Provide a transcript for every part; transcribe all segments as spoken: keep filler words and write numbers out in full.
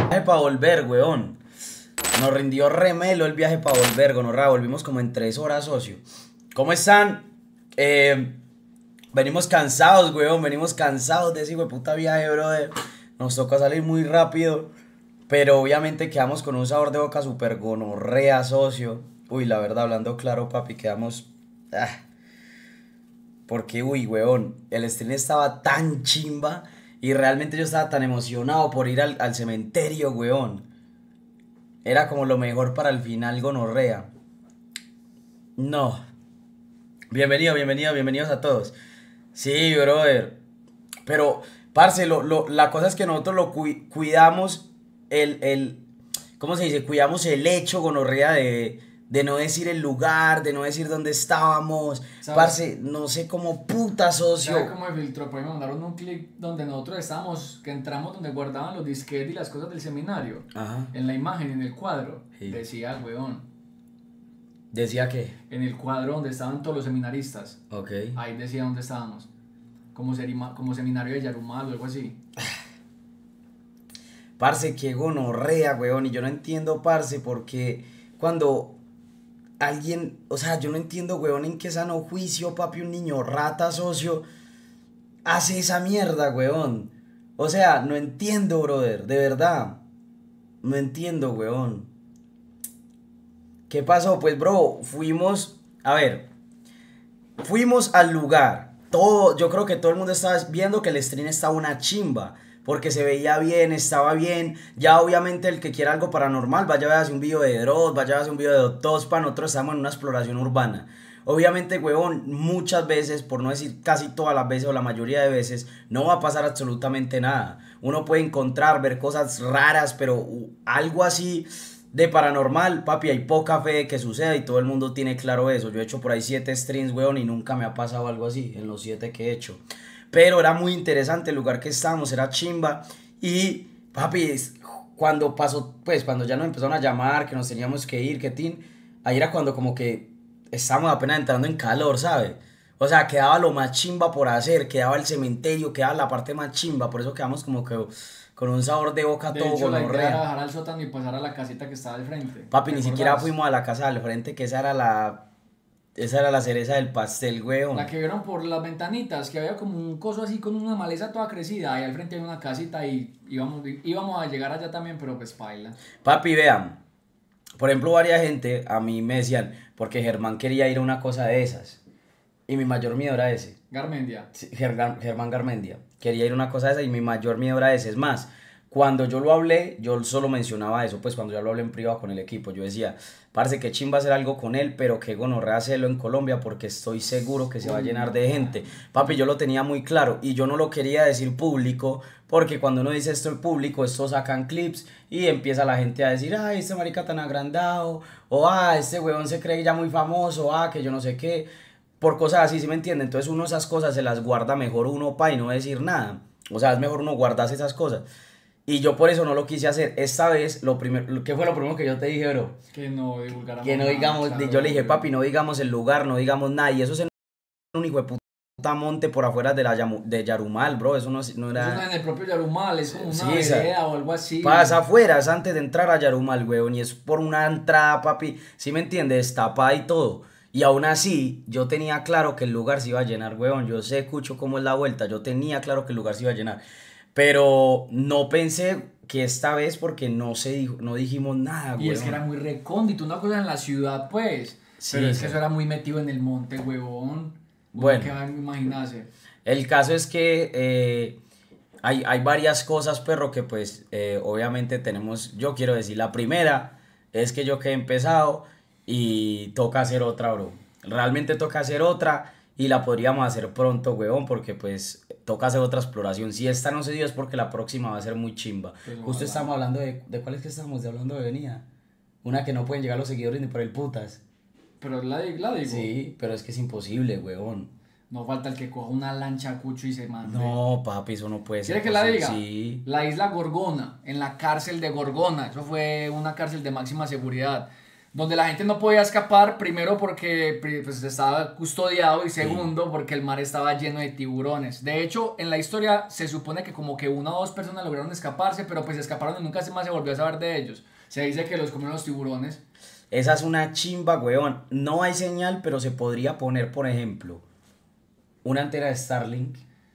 Viaje para volver, weón. Nos rindió remelo el viaje para volver, gonorra. Volvimos como en tres horas, socio. ¿Cómo están? Eh, venimos cansados, weón. Venimos cansados de ese hijo de puta viaje, brother. Nos toca salir muy rápido. Pero obviamente quedamos con un sabor de boca súper gonorrea, socio. Uy, la verdad, hablando claro, papi, quedamos... Ah, porque, uy, weón, el estreno estaba tan chimba y realmente yo estaba tan emocionado por ir al, al cementerio, weón. Era como lo mejor para el final, gonorrea. No. Bienvenido, bienvenido, bienvenidos a todos. Sí, brother. Pero, parce, lo, lo, la cosa es que nosotros lo cu cuidamos el, el... ¿Cómo se dice? Cuidamos el hecho, gonorrea, de... de no decir el lugar, de no decir dónde estábamos. ¿Sabes? Parce, no sé cómo puta, socio. ¿Sabes cómo me filtró? Por ahí me mandaron un clip donde nosotros estábamos, que entramos donde guardaban los disquetes y las cosas del seminario. Ajá. En la imagen, en el cuadro, Sí. decía, weón. ¿Decía qué? En el cuadro donde estaban todos los seminaristas. Ok. Ahí decía dónde estábamos. Como, serima, como seminario de Yarumal o algo así. Parce, qué gonorrea, weón. Y yo no entiendo, parce, porque cuando... alguien, o sea, yo no entiendo, weón, en qué sano juicio, papi, un niño rata, socio, hace esa mierda, weón. O sea, no entiendo, brother, de verdad. No entiendo, weón. ¿Qué pasó? Pues, bro, fuimos, a ver, fuimos al lugar. Todo, yo creo que todo el mundo estaba viendo que el stream estaba una chimba. Porque se veía bien, estaba bien. Ya obviamente el que quiera algo paranormal, vaya a hacer un video de Dross, vaya a hacer un video de Doctospa. Nosotros estamos en una exploración urbana. Obviamente, huevón, muchas veces, por no decir casi todas las veces o la mayoría de veces, no va a pasar absolutamente nada. Uno puede encontrar, ver cosas raras, pero uh, algo así de paranormal, papi, hay poca fe de que suceda y todo el mundo tiene claro eso. Yo he hecho por ahí siete streams, huevón, y nunca me ha pasado algo así en los siete que he hecho. Pero era muy interesante el lugar que estábamos, era chimba. Y, papi, cuando pasó, pues, cuando ya nos empezaron a llamar, que nos teníamos que ir, que tin, ahí era cuando como que estábamos apenas entrando en calor, ¿sabes? O sea, quedaba lo más chimba por hacer, quedaba el cementerio, quedaba la parte más chimba, por eso quedamos como que con un sabor de boca de todo hecho, la idea gonorrea. era bajar al sótano y pasar a la casita que estaba al frente. Papi, ni siquiera ¿Recordás? fuimos a la casa del frente, que esa era la... Esa era la cereza del pastel, weón. La que vieron por las ventanitas, que había como un coso así con una maleza toda crecida. Ahí al frente hay una casita y íbamos, íbamos a llegar allá también, pero pues paila. Papi, vean. Por ejemplo, varias gente a mí me decían, porque Germán quería ir a una cosa de esas. Y mi mayor miedo era ese. Garmendia. Sí, Germán, Germán Garmendia. Quería ir a una cosa de esa y mi mayor miedo era ese. Es más, cuando yo lo hablé, yo solo mencionaba eso, pues cuando yo lo hablé en privado con el equipo, yo decía, parce, que chimba hacer algo con él, pero que gonorrea hacerlo en Colombia porque estoy seguro que se va a llenar de gente. Papi, yo lo tenía muy claro y yo no lo quería decir público porque cuando uno dice esto en público, esto sacan clips y empieza la gente a decir, ay, este marica tan agrandado, o ah, este weón se cree ya muy famoso, ah, que yo no sé qué, por cosas así, ¿sí me entiende? Entonces uno esas cosas se las guarda mejor uno pa' y no decir nada. O sea, es mejor uno guardarse esas cosas. Y yo por eso no lo quise hacer. Esta vez, lo primero, ¿qué fue lo primero que yo te dije, bro? Que no divulgáramos. Que no nada, digamos, claro, yo le dije, obvio. papi, no digamos el lugar, no digamos nada. Y eso es en un hijo de puta monte por afuera de, la, Yamu- de Yarumal, bro. Eso no, no Eso no era... es en el propio Yarumal, es como una Sí, esa- vereda o algo así. Pasa afuera, es antes de entrar a Yarumal, weón. Y es por una entrada, papi. ¿Sí me entiendes? Tapada y todo. Y aún así, yo tenía claro que el lugar se iba a llenar, weón. Yo sé, escucho cómo es la vuelta. Yo tenía claro que el lugar se iba a llenar. Pero no pensé que esta vez porque no se dijo, no dijimos nada, Y weón. es que era muy recóndito, una cosa en la ciudad, pues. Sí, pero es sí. que eso era muy metido en el monte, huevón. Bueno. Que va a imaginarse. El caso es que eh, hay, hay varias cosas, perro, que pues eh, obviamente tenemos, yo quiero decir, la primera es que yo que he empezado y toca hacer otra, bro. Realmente toca hacer otra y la podríamos hacer pronto, weón, porque pues toca hacer otra exploración. Si esta no se dio es porque la próxima va a ser muy chimba. Pues, Justo ojalá. estamos hablando de, ¿de cuál es que estamos hablando de venida? Una que no pueden llegar los seguidores ni por el putas. Pero la, di- la digo. Sí, pero es que es imposible, weón. No falta el que coja una lancha cucho y se mande. No, papi, eso no puede ser. ¿Quiere que la posible. diga? Sí. La isla Gorgona, en la cárcel de Gorgona. Eso fue una cárcel de máxima seguridad. donde la gente no podía escapar, primero porque pues, estaba custodiado y segundo sí. porque el mar estaba lleno de tiburones. De hecho, en la historia se supone que como que una o dos personas lograron escaparse, pero pues escaparon y nunca más se volvió a saber de ellos. Se dice que los comieron los tiburones. Esa es una chimba, weón. No hay señal, pero se podría poner, por ejemplo, una antena de Starlink.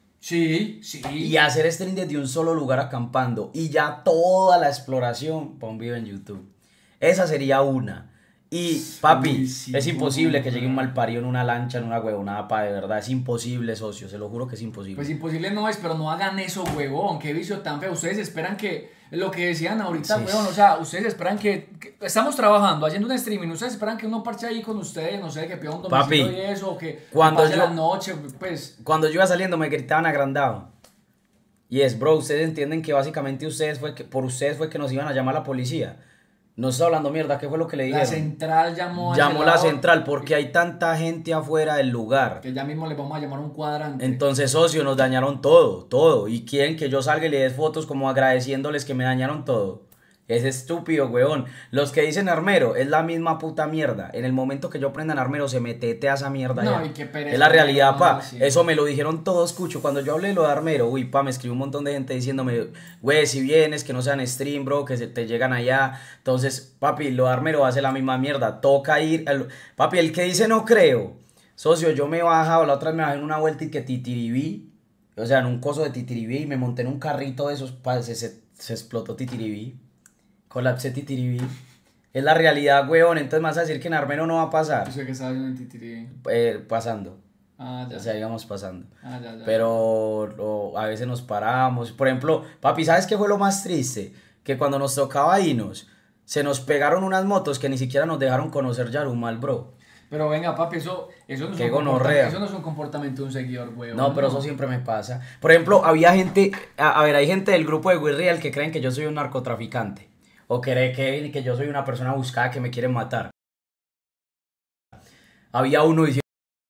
Sí, sí. Y hacer stream desde un solo lugar acampando. Y ya toda la exploración para un video en YouTube. Esa sería una. Y, papi, Uy, sí, es imposible que llegue un malparido en una lancha, en una huevonada, pa, de verdad. Es imposible, socio. Se lo juro que es imposible. Pues imposible no es, pero no hagan eso, huevón. Qué vicio tan feo. Ustedes esperan que, lo que decían ahorita, sí. huevón, o sea, ustedes esperan que, que, estamos trabajando, haciendo un streaming. Ustedes esperan que uno parche ahí con ustedes, no sé, que pida un domicilio papi, y eso, o que cuando pase yo, la noche, pues. Cuando yo iba saliendo me gritaban agrandado. Y es, bro, ustedes entienden que básicamente ustedes fue que, por ustedes fue que nos iban a llamar a la policía. No está hablando mierda, ¿qué fue lo que le dijeron? La central llamó a Llamó la central porque hay tanta gente afuera del lugar. Que ya mismo le vamos a llamar un cuadrante. Entonces, socio, nos dañaron todo, todo. Y quieren que yo salga y le dé fotos como agradeciéndoles que me dañaron todo. Es estúpido, weón. Los que dicen armero es la misma puta mierda. En el momento que yo prenda en armero se metete a esa mierda. No, ya. y qué pereza. Es la realidad, no, pa. Sí. Eso me lo dijeron todos, Cucho. Cuando yo hablé de lo de armero, uy, pa, me escribió un montón de gente diciéndome, güey, si vienes, que no sean stream, bro, que se te llegan allá. Entonces, papi, lo de armero hace la misma mierda. Toca ir. El... Papi, el que dice no creo. Socio, yo me he bajado, la otra vez me bajé en una vuelta y que titiribí. O sea, en un coso de titiribí y me monté en un carrito de esos, pa, se, se, se explotó titiribí. Colapse titiribí. Es la realidad, weón. Entonces me vas a decir que en armero no va a pasar. Yo sé que estaba en titiribí. Eh, pasando. Ah, ya. O sea, íbamos pasando. Ah, ya, ya. Pero o, a veces nos paramos. Por ejemplo, papi, ¿sabes qué fue lo más triste? Que cuando nos tocaba irnos, se nos pegaron unas motos que ni siquiera nos dejaron conocer Yarumal, bro. Pero venga, papi, eso, eso, no, es un eso no es un comportamiento de un seguidor, weón. No, pero no. Eso siempre me pasa. Por ejemplo, había gente, a, a ver, hay gente del grupo de WeReal que creen que yo soy un narcotraficante. O cree que, que yo soy una persona buscada que me quieren matar. Había uno diciendo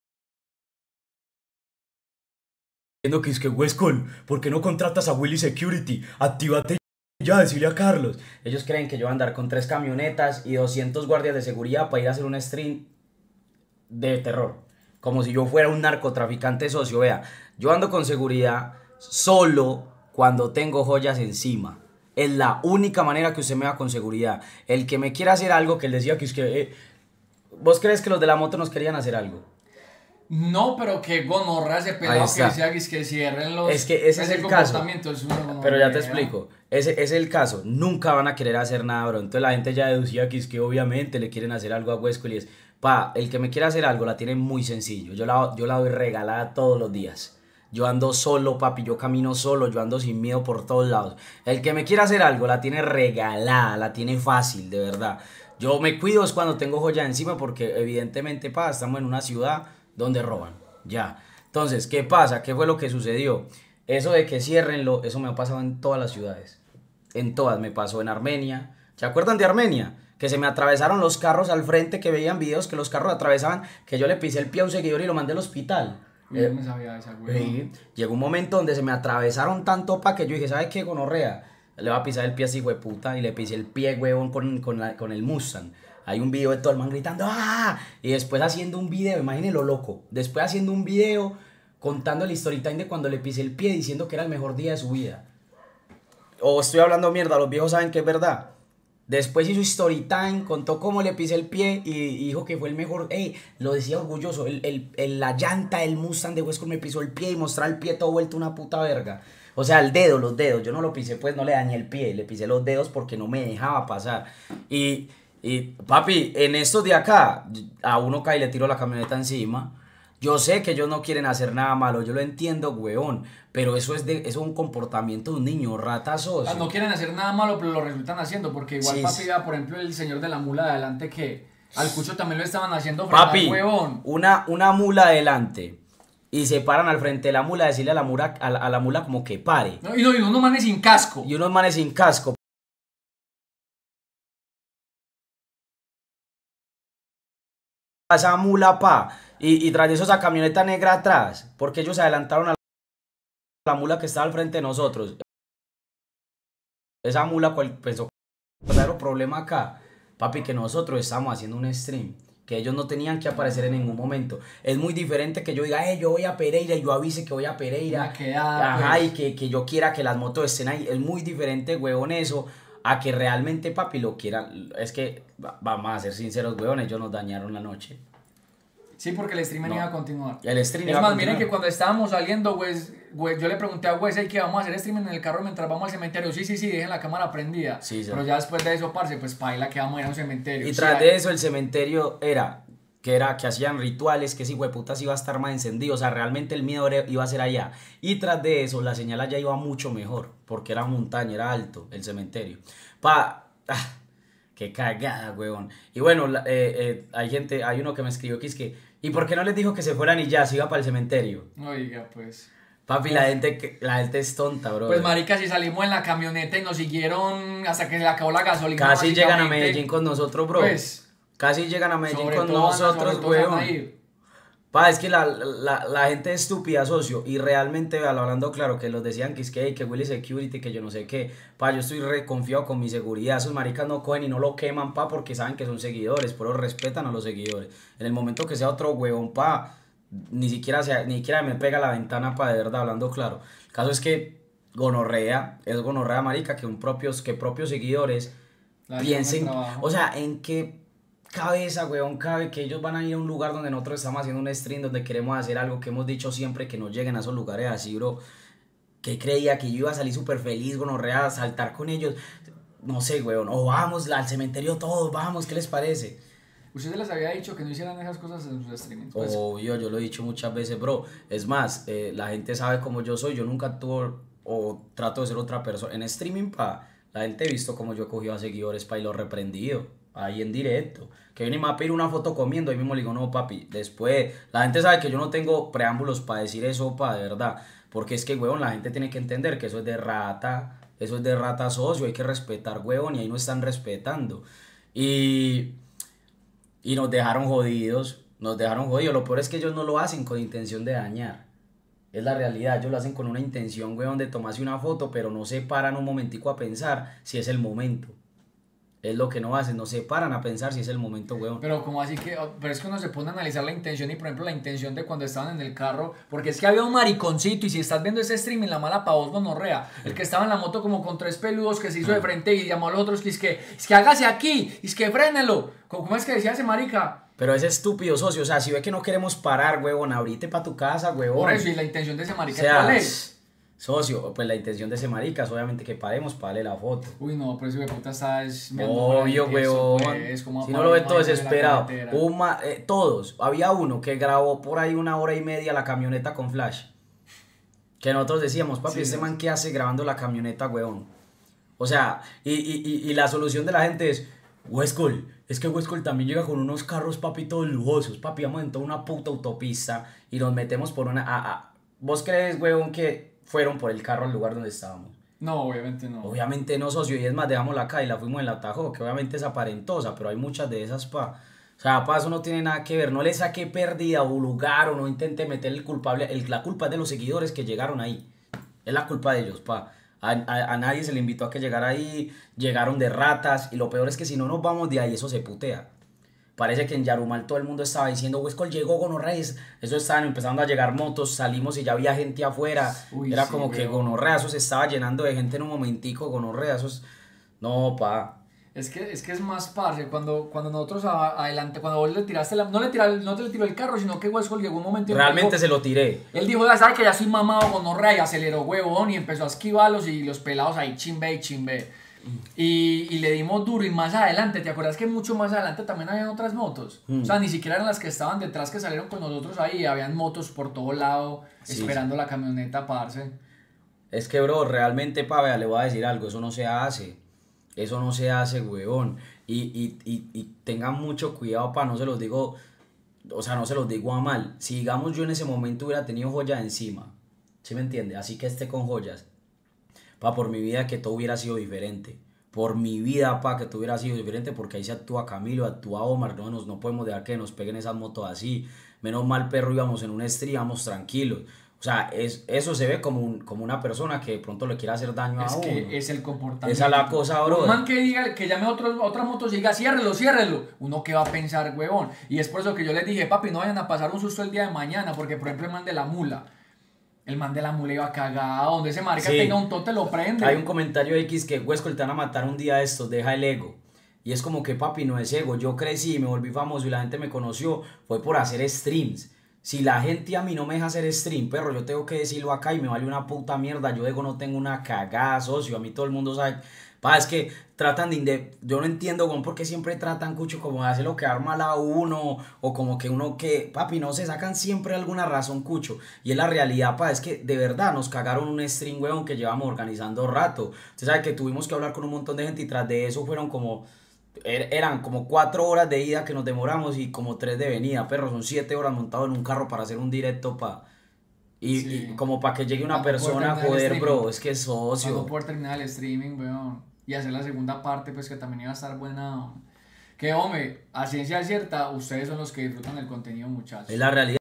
que es que Westcol, ¿por qué no contratas a Willy Security? Actívate ya, decirle a Carlos. Ellos creen que yo voy a andar con tres camionetas y doscientos guardias de seguridad para ir a hacer un stream de terror. Como si yo fuera un narcotraficante socio. Vea, yo ando con seguridad solo cuando tengo joyas encima. Es la única manera que usted me va con seguridad. El que me quiera hacer algo, que él decía que es que... Eh, ¿vos crees que los de la moto nos querían hacer algo? No, pero que gonorra ese pelado que decía que, es que cierren los... Es que ese es el caso. Es pero ya te explico. Ese, ese es el caso. Nunca van a querer hacer nada, bro. Entonces la gente ya deducía que es que obviamente le quieren hacer algo a Westcol y es... Pa, el que me quiera hacer algo la tiene muy sencillo. Yo la, yo la doy regalada todos los días. Yo ando solo, papi, yo camino solo, yo ando sin miedo por todos lados. El que me quiera hacer algo la tiene regalada, la tiene fácil, de verdad. Yo me cuido es cuando tengo joya encima porque evidentemente, pa, estamos en una ciudad donde roban, ya. Entonces, ¿qué pasa? ¿Qué fue lo que sucedió? Eso de que ciérrenlo, eso me ha pasado en todas las ciudades. En todas, me pasó en Armenia. ¿Se acuerdan de Armenia? Que se me atravesaron los carros al frente, que veían videos que los carros atravesaban, que yo le pisé el pie a un seguidor y lo mandé al hospital. Yo eh, no sabía esa, güey. Sí. Llegó un momento donde se me atravesaron tanto pa' que yo dije, ¿sabes qué, gonorrea? Le voy a pisar el pie así, güey, puta. Y le pisé el pie, huevón, con, con, la, con el Mustang. Hay un video de todo el man gritando, ¡ah! Y después haciendo un video, imagínense lo loco. Después haciendo un video contando el story time de cuando le pisé el pie, diciendo que era el mejor día de su vida. O estoy hablando mierda, los viejos saben que es verdad. Después hizo story time, contó cómo le pisé el pie y, y dijo que fue el mejor. Ey, lo decía orgulloso. El, el, el, la llanta del Mustang de Westcol me pisó el pie y mostraba el pie todo vuelto una puta verga. O sea, el dedo, los dedos. Yo no lo pisé, pues no le dañé el pie. Le pisé los dedos porque no me dejaba pasar. Y, y papi, en estos de acá, a uno cae y le tiro la camioneta encima. Yo sé que ellos no quieren hacer nada malo, yo lo entiendo, weón, pero eso es de eso es un comportamiento de un niño rata socio. No quieren hacer nada malo, pero lo resultan haciendo, porque igual sí, papi, vea, por ejemplo, el señor de la mula de adelante que al Cucho también lo estaban haciendo frente papi, al huevón. Una, una mula adelante y se paran al frente de la mula a decirle a la mula, a la, a la mula como que pare. No, y, no, y unos manes sin casco. Y unos manes sin casco. Esa mula, pa, y, y tras de eso esa camioneta negra atrás, porque ellos se adelantaron a la mula que estaba al frente de nosotros. Esa mula, cual, pues, verdadero problema acá. papi, que nosotros estábamos haciendo un stream, que ellos no tenían que aparecer en ningún momento. Es muy diferente que yo diga, eh, yo voy a Pereira y yo avise que voy a Pereira. Queda, Ajá, pues. y que, que yo quiera que las motos estén ahí. Es muy diferente, huevón, eso, a que realmente, papi, lo quieran. Es que, vamos a ser sinceros, huevón, ellos nos dañaron la noche. Sí, porque el stream No. iba a continuar. El stream Es iba a más, continuar. miren que cuando estábamos saliendo, pues, güey, yo le pregunté a Wes, ¿qué vamos a hacer stream en el carro mientras vamos al cementerio? Sí, sí, sí, dejen la cámara prendida. Sí, sí. Pero ya después de eso, parce, pues paila que vamos a ir a un cementerio. Y Sí, tras hay- de eso el cementerio era que era que hacían rituales, que si hueputas iba a estar más encendido, o sea, realmente el miedo era- iba a ser allá. Y tras de eso la señal allá iba mucho mejor, porque era montaña, era alto el cementerio. Pa, ah, qué cagada, huevón. Y bueno, la- eh, eh, hay gente, hay uno que me escribió que es que, ¿y por qué no les dijo que se fueran y ya, se iba para el cementerio? Oiga, pues. Papi, la gente, que- la gente es tonta, bro. Pues marica, si salimos en la camioneta y nos siguieron hasta que se le acabó la gasolina. Casi llegan a básicamente, Medellín con nosotros, bro. Pues, Casi llegan a Medellín sobre con todo van a- nosotros, sobre todo se van a weón. ir. Pa, es que la, la, la gente es estúpida, socio, y realmente, vea, hablando claro, que los decían que es que, hey, que Willy Security, que yo no sé qué, pa, yo estoy re confiado con mi seguridad, esos maricas no cogen y no lo queman, pa, porque saben que son seguidores, pero respetan a los seguidores. En el momento que sea otro huevón, pa, ni siquiera, se, ni siquiera me pega la ventana, pa, de verdad, hablando claro. El caso es que gonorrea, es gonorrea, marica, que, un propios, que propios seguidores La piensen, llevan al trabajo. o sea, en qué cabeza, weón, cabe que ellos van a ir a un lugar donde nosotros estamos haciendo un stream, donde queremos hacer algo que hemos dicho siempre, que no lleguen a esos lugares así, bro. Que creía que yo iba a salir súper feliz, gonorrea, a saltar con ellos. No sé, weón, o vamos al cementerio todos, vamos, ¿qué les parece? Usted les había dicho que no hicieran esas cosas en sus streamings. Pues, Obvio, yo lo he dicho muchas veces, bro. Es más, eh, la gente sabe cómo yo soy, yo nunca actúo o trato de ser otra persona. En streaming, pa, la gente ha visto cómo yo he cogido a seguidores, pa, y lo he reprendido. Ahí en directo. Que viene y me va a pedir una foto comiendo, ahí mismo le digo, no, papi. Después, la gente sabe que yo no tengo preámbulos para decir eso, pa, de verdad. Porque es que, huevón, la gente tiene que entender que eso es de rata, eso es de rata socio, hay que respetar, huevón, y ahí no están respetando. Y... Y nos dejaron jodidos, nos dejaron jodidos. Lo peor es que ellos no lo hacen con intención de dañar. Es la realidad, ellos lo hacen con una intención, weón, de tomarse una foto, pero no se paran un momentico a pensar si es el momento. Es lo que no hacen, no se paran a pensar si es el momento, weón. pero como así que, pero es que uno se pone a analizar la intención y por ejemplo la intención de cuando estaban en el carro, porque es que había un mariconcito y si estás viendo ese streaming, la mala pa' vos gonorrea, el que estaba en la moto como con tres peludos que se hizo de frente y llamó a los otros que es que, es que hágase aquí, es que frénelo, ¿cómo es que decía ese marica? Pero es estúpido, socio, o sea, si ve que no queremos parar, weón, abrite pa' tu casa, weón. Por eso, y la intención de ese O marica, sea, ¿cuál es? socio, pues la intención de ese marica es obviamente que paremos para darle la foto. Uy, no, pero ese hijo de puta está es Obvio, weón. pues, como Si no lo ve todo aparece en la desesperado. carretera. Un ma- eh, todos. Había uno que grabó por ahí una hora y media la camioneta con flash. Que nosotros decíamos, papi, Sí, este sí. man, ¿qué hace grabando la camioneta, weón? O sea, y, y, y, y la solución de la gente es, Westcol, es que Westcol también llega con unos carros, papi, todos lujosos. Papi, vamos en toda una puta autopista y nos metemos por una... ah, ah. ¿Vos crees, weón, que fueron por el carro al lugar donde estábamos? No, obviamente no. Obviamente no, socio, y es más, dejamos acá y la fuimos en la Tajo, que obviamente es aparentosa, pero hay muchas de esas, pa. O sea, pa, eso no tiene nada que ver, no le saque pérdida o lugar o no intente meter el culpable, el, la culpa es de los seguidores que llegaron ahí, es la culpa de ellos, pa. A, a, a nadie se le invitó a que llegara ahí, llegaron de ratas, y lo peor es que si no nos vamos de ahí, eso se putea. Parece que en Yarumal todo el mundo estaba diciendo, Huescol llegó gonorreas. Eso estaban empezando a llegar motos, salimos y ya había gente afuera. Uy, Era sí, como que weón. gonorrea, eso se estaba llenando de gente en un momentico, gonorrea, eso es... No, pa. Es que, es que es más parce, cuando, cuando nosotros a- adelante, cuando vos le tiraste la, no le tira, no te le tiró el carro, sino que Westcol llegó un momento en que Realmente dijo- se lo tiré. él dijo, ya sabes que ya soy mamado gonorrea y aceleró huevón y empezó a esquivarlos y los pelados ahí chimbe y chimbe. Y, y le dimos duro y más adelante, ¿te acuerdas que mucho más adelante también habían otras motos? Mm. O sea, ni siquiera eran las que estaban detrás que salieron con nosotros ahí, habían motos por todo lado Sí, esperando la camioneta, parce. Es que, bro, realmente, pa, vea, le voy a decir algo, eso no se hace. Eso no se hace, huevón. Y, y, y, y tengan mucho cuidado, pa, no se los digo, o sea, no se los digo a mal. Si, digamos, yo en ese momento hubiera tenido joya encima, ¿sí me entiende? Así que esté con joyas. Pa, por mi vida que todo hubiera sido diferente. Por mi vida, pa, que todo hubiera sido diferente, porque ahí se actúa Camilo, actúa Omar, no, nos, no podemos dejar que nos peguen esas motos así. Menos mal, perro, íbamos en un stream, íbamos tranquilos. O sea, es, eso se ve como, un, como una persona que de pronto le quiere hacer daño Es a que uno. es el comportamiento. Esa es la cosa, bro. Un man que diga, que llame a otro, otra moto y diga, ciérrelo, ciérrelo. Uno que va a pensar, huevón. Y es por eso que yo les dije, papi, no vayan a pasar un susto el día de mañana, porque por ejemplo el man de la mula. El man de la mula iba cagado, donde ese marica Sí. tenga un tote lo prende. Hay un comentario X que, Huesco, te van a matar un día de estos, deja el ego. Y es como que, papi, no es ego. Yo crecí, me volví famoso y la gente me conoció, fue por hacer streams. Si la gente a mí no me deja hacer stream, perro, yo tengo que decirlo acá y me vale una puta mierda. Yo digo, no tengo una cagada, socio. A mí todo el mundo sabe. Pa, es que tratan de... inde- Yo no entiendo, güey, por qué siempre tratan, cucho, como de hacerlo quedar mal a uno. O como que uno que... Papi, no se sacan siempre alguna razón, cucho. Y es la realidad, pa, es que de verdad nos cagaron un stream, weón, que llevamos organizando rato. Usted sabe que tuvimos que hablar con un montón de gente y tras de eso fueron como... Er- Eran como cuatro horas de ida que nos demoramos y como tres de venida, perro. Son siete horas montado en un carro para hacer un directo pa. Y, Sí. y como para que llegue una Para no poder persona, terminar el joder, streaming. bro, es que es Para no socio. poder terminar el streaming, weón. Y hacer la segunda parte, pues que también iba a estar buena. Que hombre, a ciencia cierta, ustedes son los que disfrutan el contenido, muchachos. Es la realidad.